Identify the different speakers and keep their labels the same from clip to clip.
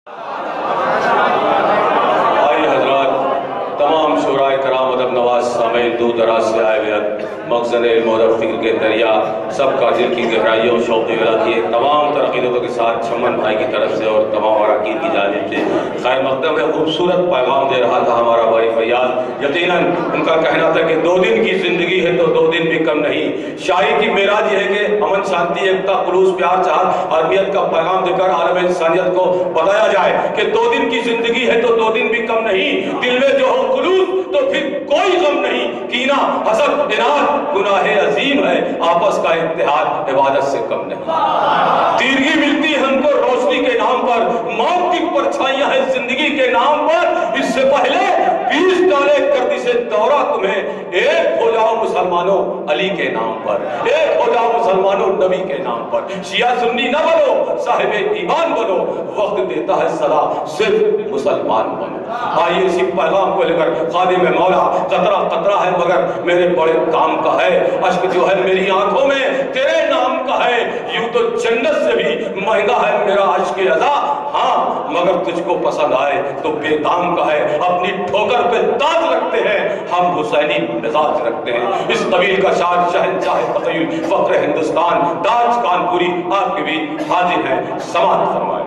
Speaker 1: दूर दराज से आए हुए मकसद के दरिया सबका दिल की गहराइयों शौक़ किए तमाम तरक़ीदों के साथ चमन भाई की तरफ से और तमाम अराकीन की जानिब से खैर मकदम में खूबसूरत पैगाम दे रहा था हमारा भाई फैयाज। यकीनन उनका कहना था कि 2 दिन की ज़िंदगी है तो 2 दिन भी कम नहीं। शायरी की मेराज ये है कि अमन शांति एकता खुलूस प्यार चाहत अरबियत का पैगाम देकर आलम इंसानियत को बताया जाए कि 2 दिन की ज़िंदगी है तो 2 दिन भी कम नहीं। दिल में जो हो खुलूस तो फिर कोई गम नहीं। कीना हसद इनाद गुनाहे अजीम है, आपस का इत्तेहाद इबादत से कम नहीं। दीर्घी मिलती है हमको रोशनी के नाम पर, मौत की परछाइयां हैं जिंदगी के नाम पर। इससे पहले 20 डाले गर्दी से दौरा तुम्हें। एक हो जाओ मुसलमानों अली के नाम पर, एक हो जाओ मुसलमानों नबी के नाम पर। शिया सुन्नी न बनो साहिबे ईमान बनो, वक्त देता है सदा सिर्फ मुसलमान बनो। आइए इसी पैगाम को लेकर खादिम मौला कतरा कतरा है मगर मेरे बड़े काम का है, अश्क जो है मेरी आंखों में तेरे नाम का है। यूं तो जन्नत से भी महंगा है मेरा अश्क अदा, हाँ मगर तुझको पसंद आए तो बेदाम का है। अपनी ठोकर पे दांत रखते हैं हम, हुसैनी मिजाज रखते हैं। इस कबील का शान शहंशाह तखय्युल फख्र हिंदुस्तान ताज कानपुरी आपके भी हाजिर है, समाअत फरमाए।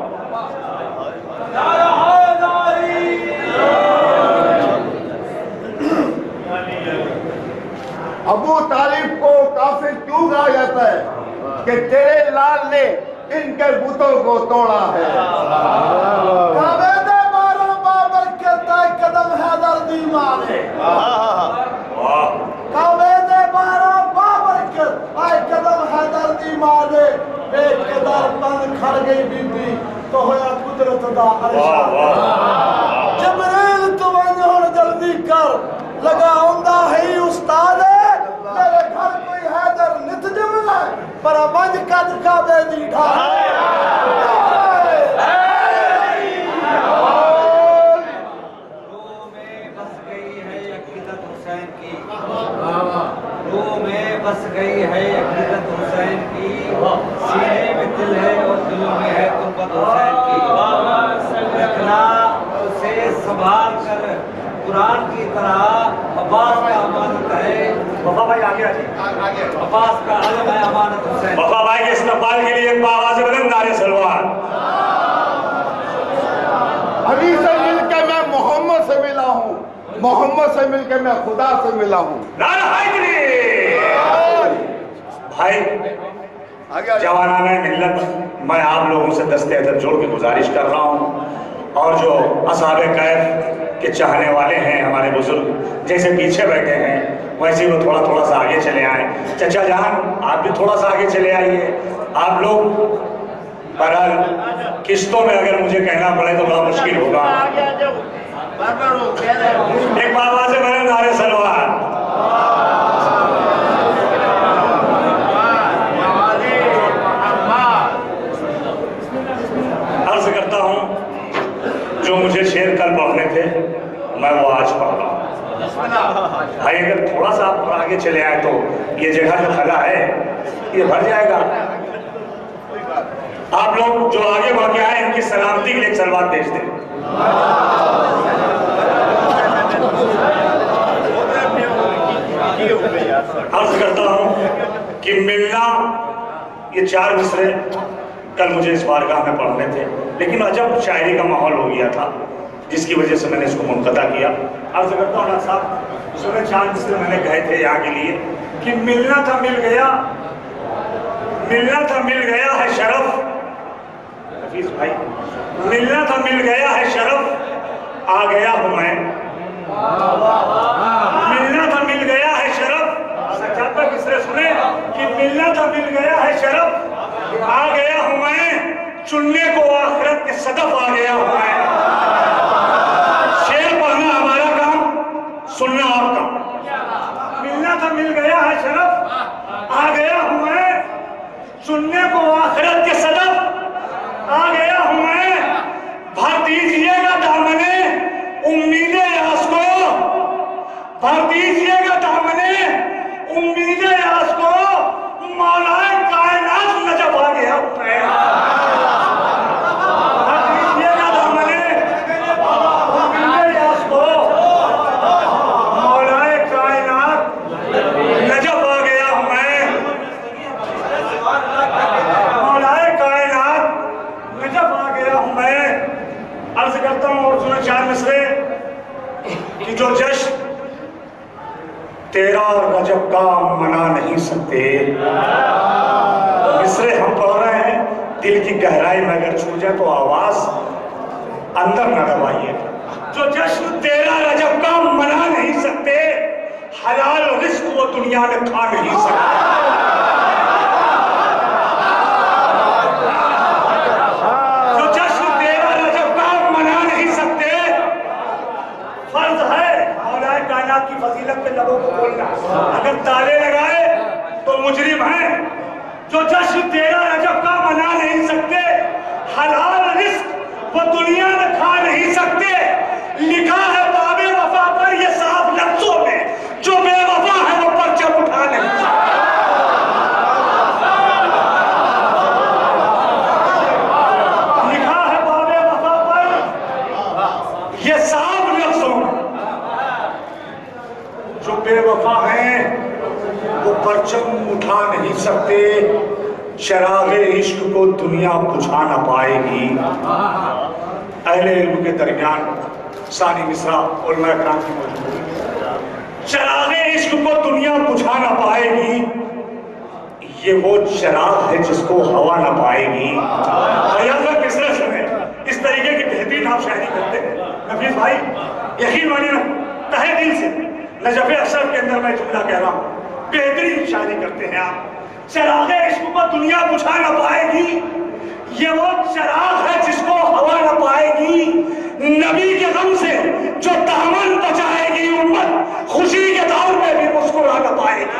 Speaker 2: अबू तालिब को काफिर क्यों कहा जाता है कि तेरे लाल ने इनके बुतों को तोड़ा है। काबे दे मारो बाबर के ताए कदम हैदर दी मारे, काबे दे मारो बाबर के ताए कदम हैदर दी मारे। एक कदर बंद खड़ गई बीबी तो होया कुदरत दा अरशा। जिब्रील तू हुण जल्दी कर लगा आंदा है उस्ताद, मेरे घर कोई हैदर नित जमना पर मंज कद काबे दी ढाल।
Speaker 3: रूह में बस गई है अकीदत हुसैन की, रूह में बस गई है अकीदत हुसैन की। सीने में दिल है और दिलों में है तुरबत हुसैन की। रखना उसे संभाल कर कुरान की तरह, अब्बास का अमानत है। वफा भाई आगे आगे, अब्बास का आलम है अमानत हुसैन।
Speaker 4: वफा भाई के इस्तकबाल के लिए एक आवाज़ बुलंद नारे सलवार।
Speaker 2: अली से मिलकर मैं मोहम्मद से मिला हूँ, मोहम्मद से मिलकर मैं खुदा से मिला हूँ। भाई
Speaker 4: जवानाने मिल्लत मैं आप लोगों से दस्ते अदब जोड़ के गुजारिश कर रहा हूँ, और जो असहाबे कैफ के चाहने वाले हैं हमारे बुजुर्ग जैसे पीछे बैठे हैं वैसे वो थोड़ा थोड़ा सा आगे चले आए। चचा जान आप भी थोड़ा सा आगे चले आइए। आप लोग बहरहाल किस्तों में अगर मुझे कहना पड़े तो बड़ा मुश्किल होगा। एक बार आवाज़ में नारे सलवार। अर्ज करता हूँ जो मुझे शेर कल पढ़ने थे मैं वो आज पढ़ रहा हूँ। भाई अगर थोड़ा सा आप आगे चले आए तो ये जगह जो खला है ये भर जाएगा। आप लोग जो आगे बढ़ के आए इनकी सलामती के लिए एक सलवात भेज दें। अर्ज करता हूँ कि मिलना, ये 4 मिसरे कल मुझे इस बारगाह में पढ़ने थे, लेकिन अजब शायरी का माहौल हो गया था जिसकी वजह से मैंने इसको मुनक़ता किया। अर्ज करता हूँ डॉक्टर साहब, सुबह 4 मिसरे मैंने कहे थे यहाँ के लिए कि मिलना था मिल गया, मिलना था मिल गया है शरफ। हफीज भाई, मिलना था मिल गया है शरफ, आ गया हूँ मैं। मिलना था मिल गया है शरफ, सच्चाई पर मिसरे सुने कि मिलना था मिल गया है शरफ, आ गया हूँ मैं। चुनने को आखिरत के सदफ आ गया हूँ मैं। शेर पढ़ना हमारा काम, सुनना आपका। मिलना था मिल गया है शरफ, आ गया हूँ मैं। चुनने को आखिरत के सदफ आ गया हूँ मैं। भर दीजिएगा दामने उम्मीदे आस को, भर दीजिएगा दामने उम्मीदे आस को, मौलाए कायनात नजब आ गया हूँ मैं। भर अर्ज करता हूं और सुनो 4 मिसरे कि जो जश्न 13 रजब का मना नहीं सकते। मिसरे हम पढ़ रहे हैं, दिल की गहराई में अगर छू जाए तो आवाज अंदर न दबाइए। जो जश्न 13 रजब का मना नहीं सकते, हलाल रिस्क वो दुनिया में खा नहीं सकते। जो जश्न 13 रजब का मना नहीं सकते, फर्ज है मौलाए कायनात की फजीलत पे लोगों को बोलना। अगर ताले लगाए तो मुजरिम है। जो जश्न 13 रजब का मना नहीं सकते, हलाल रिस्क वो दुनिया में खा नहीं सकते। लिखा है बाबे वफा पर ये साफ लफ्जों में, जो बेवफा है वो परचम उठा नहीं सकता। लिखा है बाबे वफा पर ये साफ लफ्जों में, जो बेवफा हैं वो परचम उठा नहीं सकते। शरागे इश्क को दुनिया बुझा न पाएगी। अहले इल्म के दरमियान सानी मिसरा उलमा कराम की मौजूदगी, चरागे इश्क को दुनिया बुझा न पाएगी। ये वो चराग है जिसको हवा न पाएगी। मिसरा सुने, इस तरीके की बेहतरीन आप शायरी करते हैं नफीस भाई, यकीन मानिए ना तहे दिल से नजफ-ए-अशरफ के अंदर मैं जुमला कह रहा हूँ, बेहतरीन शायरी करते हैं आप। चरागे इश्क को दुनिया बुझा न पाएगी, ये वो चराग है जिसको हवा न पाएगी। नबी के गम से जो दामन बचाएगी उम्मत, खुशी के दौर में भी मुस्कुरा न पाएगी।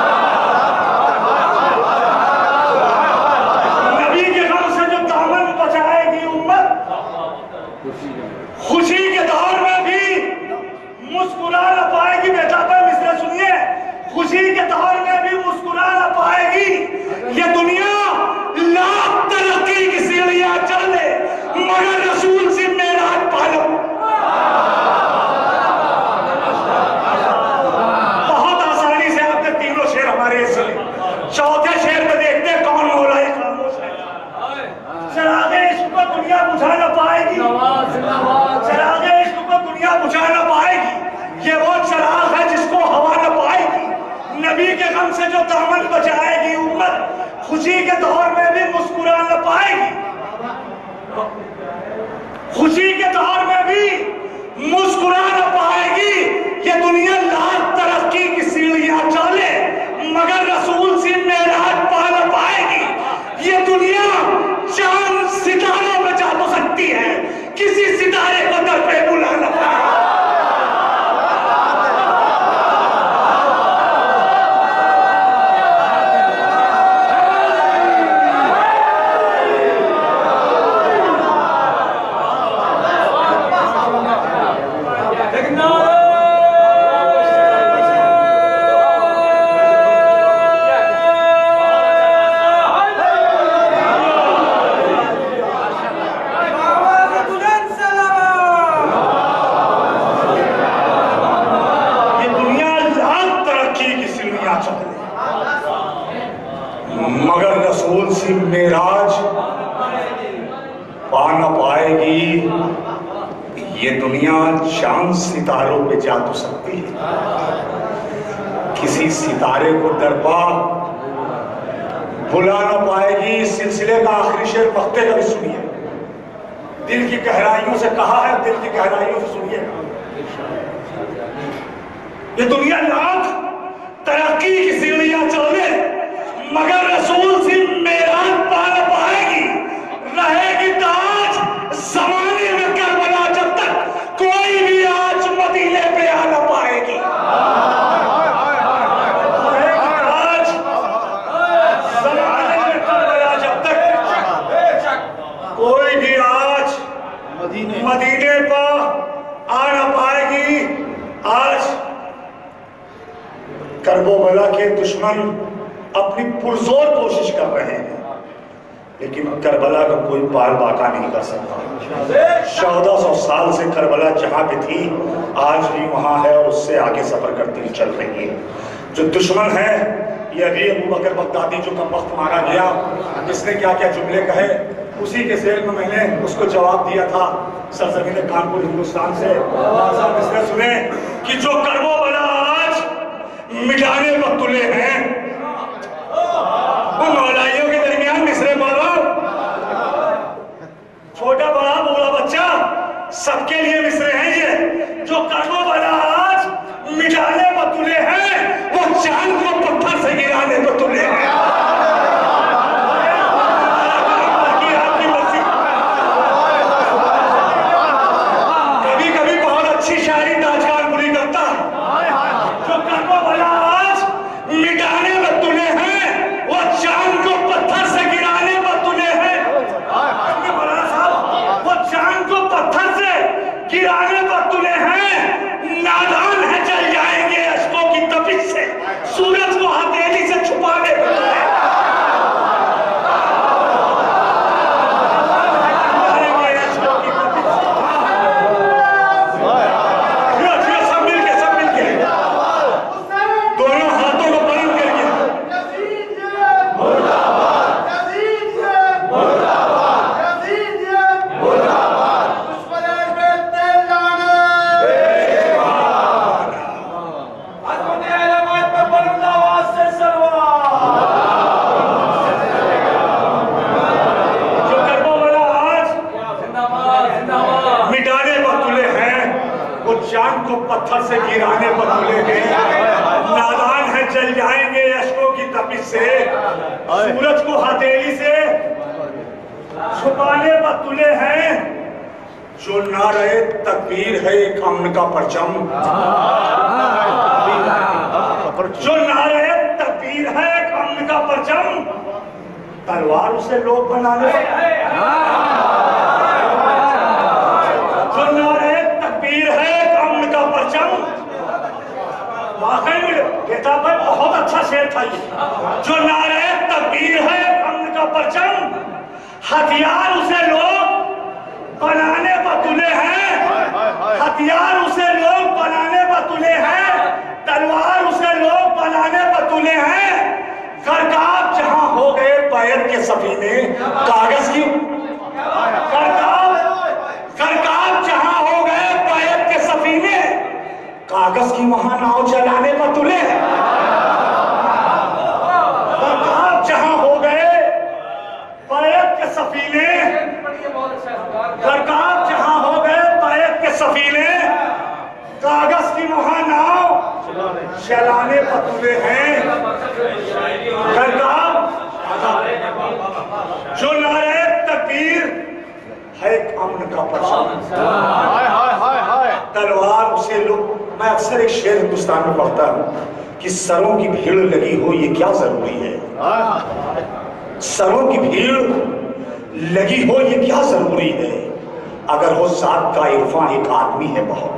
Speaker 4: नबी के गम से जो दामन बचाएगी उम्मत, खुशी के दौर में भी मुस्कुरा न पाएगी। बेताबा मिसरा सुनिए, खुशी के दौर में भी मुस्कुरा न पाएगी। ये दुनिया लाख तरक्की की सीढ़ियां चले, मगर रसूल से मेराज पालो। बहुत आसानी से आपने तीनों शेर हमारे सुने। चौथे शेर में देखते हैं कौन मौला है खामोश है। चरागे इश्क को दुनिया बुझा न पाएगी, चरागे इश्क को दुनिया बुझा न पाएगी। ये वो चराग है जिसको हवा न पाएगी। नबी के गम से जो दामन बचाएगी उम्मत, खुशी के दौर में भी मुस्कुरा न पाएगी। खुशी के दौर में भी मुस्कुरा न पाएगी। ये दुनिया लाख तरक्की की सीढ़ियां चले, मगर रसूल से मेराज पा न पाएगी। ये दुनिया चांद सितारों में जा तो सकती है, किसी सितारे को दर पे बुला न पाएगी। मगर रसूल से मेराज पा न पाएगी। ये दुनिया चांद सितारों पे जा तो सकती है, किसी सितारे को दरपा बुला न पाएगी। इस सिलसिले का आखिरी शेर मक्ते का भी सुनिए, दिल की गहराइयों से कहा है, दिल की गहराइयों से सुनिए। ये दुनिया लाख तरक्की की सीढ़ियां चले, मगर रसूल से मेराज पा न पाएगी। रहेगी ताज जमाने में करबला जब तक, कोई भी आज मदीने पे आ न पाएगी। रहेगी ताज जमाने में करबला जब तक, कोई भी आज मदीने पर आ न पाएगी। आज करबला के दुश्मन अपनी पुरजोर कोशिश कर रहे हैं, लेकिन करबला का कोई पार बाका नहीं कर सकता। 1400 साल से करबला जहां पे थी आज भी वहां है और उससे आगे सफर करती हुई चल रही है। जो दुश्मन है ये अभी अबू बकर बगदादी जो कम वक्त मारा गया, इसने क्या क्या जुमले कहे उसी के शेर में मैंने उसको जवाब दिया था सरजमीन कानपुर हिंदुस्तान से। मिसरे सुने कि जो कर्मो बला आज मिटाने पर तुले हैं, वो मौलाइयों के दरमियान मिसरे बोलो, छोटा बड़ा बूढ़ा बच्चा सबके लिए मिसरे हैं ये। जो कर्मो बला आज मिटाने पर तुले हैं, वो चांद को पत्थर से गिराने पर तुले हैं। कभी कभी बहुत अच्छी शायरी ताज कानपुरी करता है। जो कर्मो बला आज मिटाने पर तुले हैं, वो चांद को पत्थर से गिराने पर तुले हैं। वो चांद को पत्थर से गिराने पर तुले हैं। नादान है जल जाएंगे अश्कों की तपिश से, सूरज को हथेली से छुपाने पर तुले हैं। पत्थर से गिराने पर तुले हैं। नादान है जल जाएंगे अश्कों की तपिश से, सूरज को हथेली से छुपाने पर तुले हैं। जो नारे तकबीर है एक अमन का परचम, जो नारे तकबीर है एक अमन का परचम, तलवार उसे लोग बनाने। जो नारे तकबीर है वाकई में किताब में बहुत अच्छा शेर था ये। जो नारे तकबीर है अमन का परचम, हथियार उसे लोग बनाने पर तुले हैं। हथियार उसे लोग बनाने पर तुले हैं, तलवार उसे लोग बनाने पर तुले हैं। करकाब जहां हो गए बैत के सफीने, कागज की करकाब जहां हो गए बैत के सफीने, कागज की वहां नाव चलाने पर तुले हैं। करकाब जहां हो गए बैत के सफीने, करकाब जहां हो गए बैत के सफीने, कागज की वहां नाव चलाने पर तुले हैं। करकाब जो नारे तकबीर है एक अमन का परचम, तलवार उसे लोग। मैं अक्सर एक शेर हिंदुस्तान में पढ़ता हूं कि सरों की भीड़ लगी हो ये क्या जरूरी है। सरों की भीड़ लगी हो ये क्या जरूरी है, अगर हो साथ का इरफान एक आदमी है बहुत।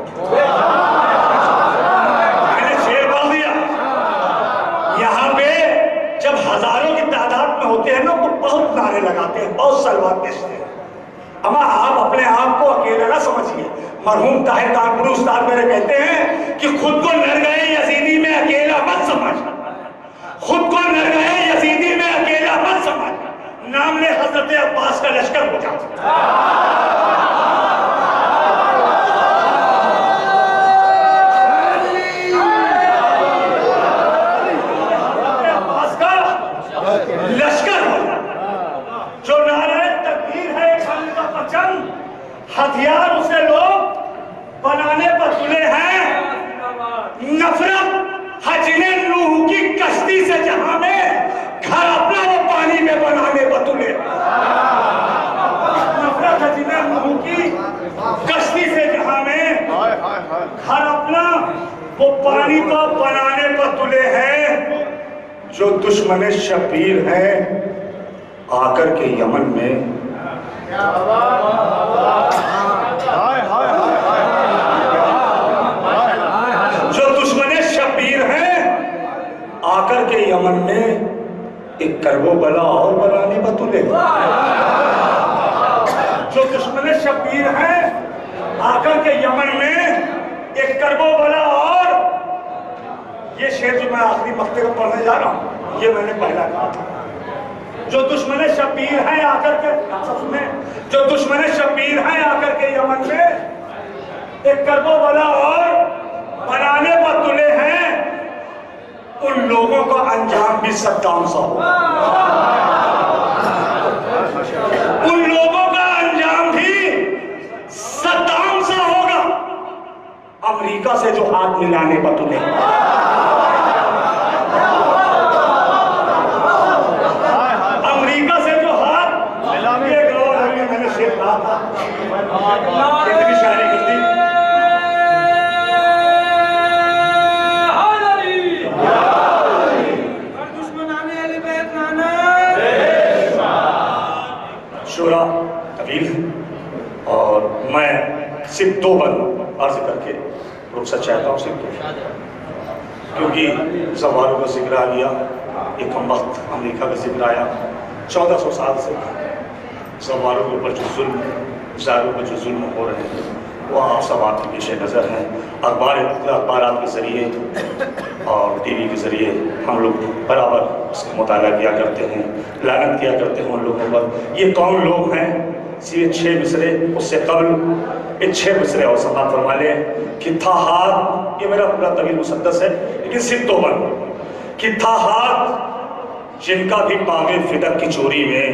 Speaker 4: मैंने शेर पढ़ दिया। यहाँ पे जब हजारों की तादाद में होते हैं ना तो बहुत नारे लगाते हैं, बहुत सलवार बेचते हैं। अमा आप अपने आप को अकेला ना समझिए। मरहूम ताहिर कानपुरी उस्ताद मेरे कहते हैं कि खुद को नरगए यजीदी में अकेला मत समझ, खुद को नरगए यजीदी में अकेला मत समझ, नाम ले हजरत अब्बास का लश्कर हो जाता। अब्बास का लश्कर हो जाता। जो नारे तकबीर है का परचम, हथियार उसे लोग बनाने पर तुले हैं। नफरत हजने-नूह की कश्ती से जहां में घर अपना वो पानी में बनाने पर तुले। नफरत हजने-नूह की कश्ती से जहां में घर अपना वो पानी पर बनाने पर तुले हैं। जो दुश्मन शबीर है आकर के यमन में, जो दुश्मन शबीर है आकर के यमन में एक करबो बला और बनाने पर तुले। जो दुश्मन शबीर है आकर के यमन में एक करबो बला और। ये शेर जो मैं आखिरी मक्ते को पढ़ने जा रहा हूं ये मैंने पहला कहा था। जो दुश्मन शबीर हैं आकर के, सुने, जो दुश्मन शबीर हैं आकर के यमन में एक करबो वाला और बनाने पर तुले हैं, उन लोगों का अंजाम भी सद्दाम सा होगा। उन लोगों का अंजाम भी सद्दाम सा होगा। अमेरिका से जो हाथ मिलाने पर तुले, अमेरिका से जो हाथ मिलाने, मैंने शेर कहा था, कितनी शायरी कर दी। शोरा तवील और मैं सिर्फ 2 बंद अर्ज करके रुखसत चाहता हूँ, सिर्फ 2, क्योंकि सवालों का जिक्र आ गया, एक कम वक्त अमेरिका का जिक्र आया। 1400 साल से सवालों के ऊपर जो जुल्म, ज़ाहिरों पर जो जुल्म हो रहे हैं वो आप सब आपके पेश नज़र हैं। अखबारात के ज़रिए और टीवी के ज़रिए हम लोग बराबर इसका मुताला किया करते हैं, लानत किया करते हैं उन लोगों पर। ये कौन लोग हैं? सिर्फ 6 मिसरे, उससे कबल 6 मिसरे और समाप्त फरमा ले कि था हाथ, ये मेरा पूरा तवील मुसद्दस है लेकिन सिर्फ 2 बंद, कि था हाथ जिनका भी पावे फिदक की चोरी में,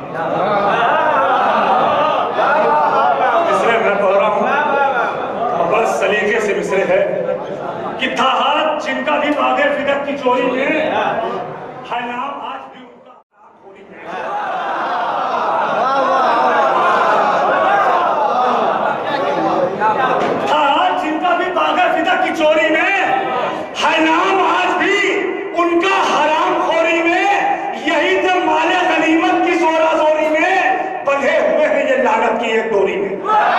Speaker 4: मिसरे मैं पढ़ रहा हूँ बस सलीके से मिसरे है, कि था हाथ जिनका भी पावे फिदक की चोरी में, है नाम आज भी उनका चोरी में, है नाम आज भी उनका हराम खोरी में। यही तो माले गनीमत की जोरा जोरी में बंधे हुए हैं ये लानत की एक डोरी में।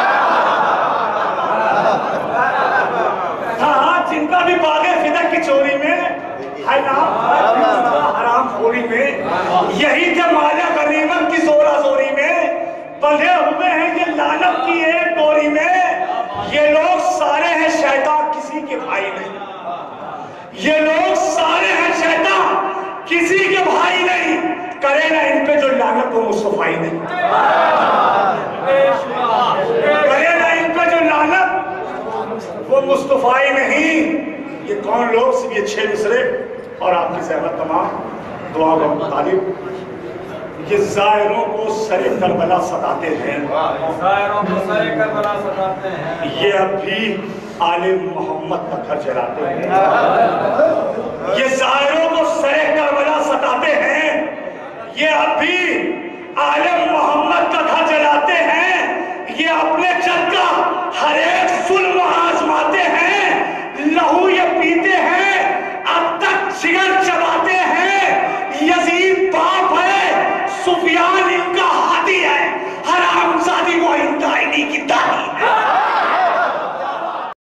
Speaker 4: हाँ, जिनका भी बागे फिदक की चोरी में, है नाम हराम खोरी में। यही तो माले गनीमत की जोरा जोरी में बंधे हुए हैं ये लानत की एक डोरी में। ये लोग सारे हैं शैतान, किसी के भाई नहीं। ये लोग सारे हैं शैतान, किसी के भाई नहीं। करे ना इन पे जो लानत वो मुस्तफाई नहीं, करे ना इन पे जो लानत वो मुस्तफाई नहीं। ये कौन लोग? सिर्फ ये 6 मिसरे और आपकी सहमत तमाम दुआ का मुतालिब। ये ज़ाहिरों को सरे करबला सताते हैं, ज़ाहिरों को सरे करबला सताते हैं। ये अब भी आले मोहम्मद का घर जलाते हैं। ये ज़ाहिरों को सरे करबला सताते हैं, ये अब भी आले मोहम्मद का घर जलाते हैं। ये अपने